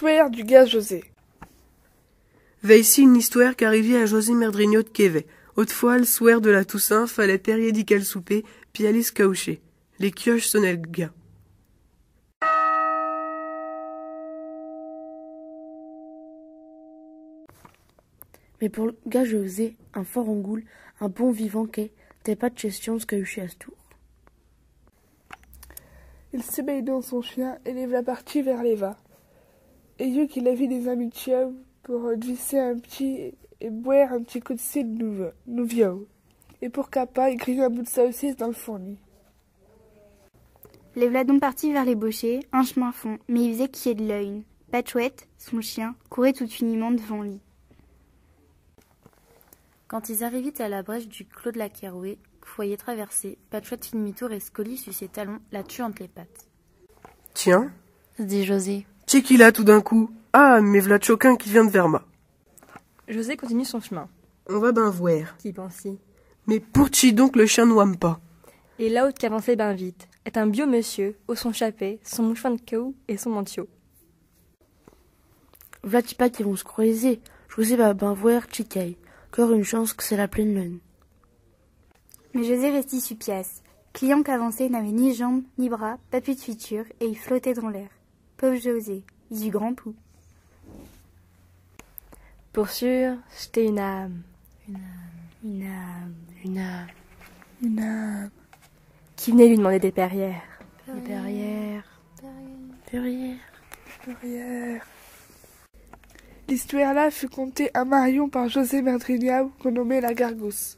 L'histoire du gars José. Veille-ci une histoire qu'arrivait à José Merdrignot de Quévet. Autrefois, le soir de la Toussaint, fallait périodiquer le souper, puis aller se caoucher. Les pioches sonnaient le gars. Mais pour le gars José, un fort en goule, un bon vivant qu'est, t'es pas de question de se cahucher à ce tour. Il s'éveille dans son chien et les voilà partis vers les va. Et vu qu'il avait des amitiés pour glisser un petit et boire un petit coup de cidre nouveau. Et pour capa, il grille un bout de saucisse dans le fourni. Les voilà donc partis vers les bochers, un chemin fond, mais il faisait qu'il y ait de l'œil. Patchouette, son chien, courait tout uniment devant lui. Quand ils arrivaient à la brèche du clos de la Keroué, foyer traversé, Patchouette fit demi-tour et se collit sur ses talons, la tue entre les pattes. Tiens, Dit José. t'es qui là tout d'un coup? Ah, mais v'là Choquin qui vient de Verma. José continue son chemin. On va ben voir. Qui pense-y? Mais pour chi donc le chien n'ouame pas. Et là haut qu'avançait ben vite, est un bio monsieur, au son chapet, son mouchoir de caout et son mantio. V'là t'y pas qu'ils vont se croiser. José va ben voir Chicaille. Encore une chance que c'est la pleine lune. Mais José restait sur pièce. Client qu'avançait n'avait ni jambes, ni bras, pas plus de futur, et il flottait dans l'air. Pauvre José, il eut grand pouls. Pour sûr, j'étais une âme. Une âme. Une âme. Qui venait lui demander des perrières. Des perrières. Perrières. L'histoire-là fut contée à Marion par José Merdrignot, renommé La Gargousse.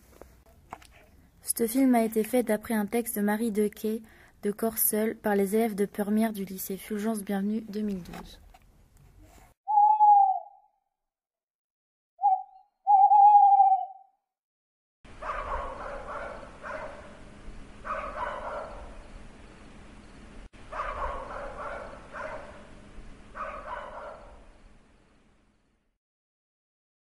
Ce film a été fait d'après un texte de Marie Dequet de Corseul par les élèves de première du lycée Fulgence Bienvenue 2012.